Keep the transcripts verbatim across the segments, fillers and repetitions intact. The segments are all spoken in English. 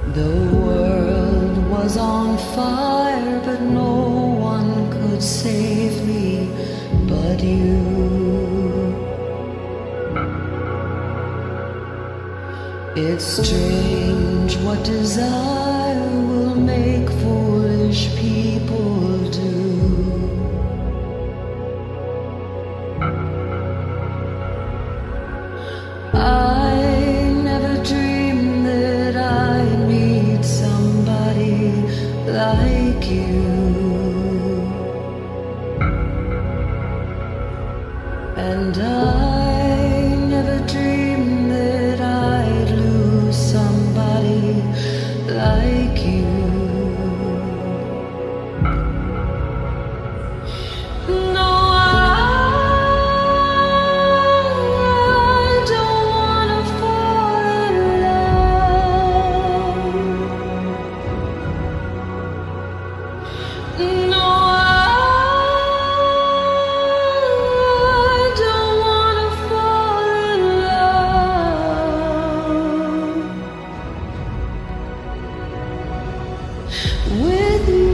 The world was on fire, but no one could save me but you. It's strange what desire will make foolish people do. I never dreamed that I'd meet somebody like you, and I never dreamed that I'd lose somebody like you. No, with you.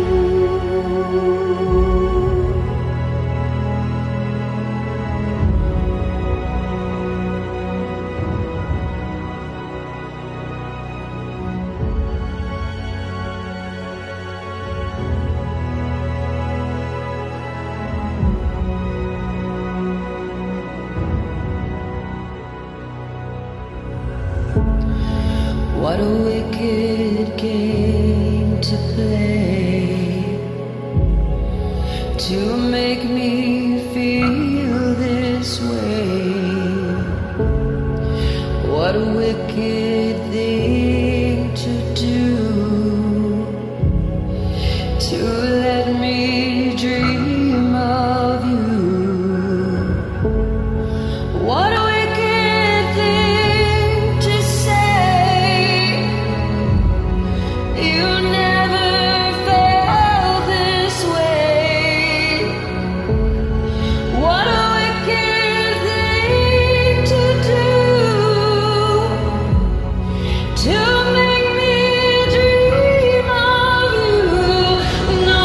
What a wicked game to play, to make me feel this way. What a wicked thing to do, to let me dream of you. What a wicked thing to say, you never felt this way. What a wicked thing to do, to make me dream of you. No,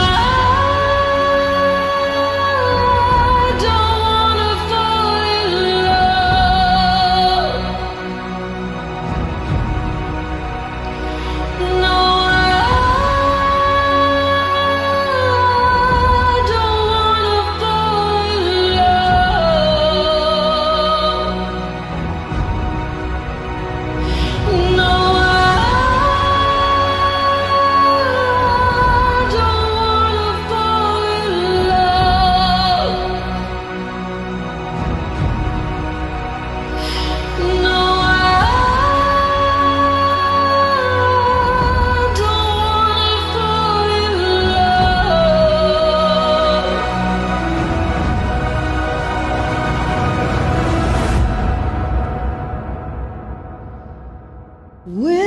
I don't wanna fall in love. No, with